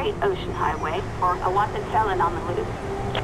Great Ocean Highway for a wanted felon on the loose.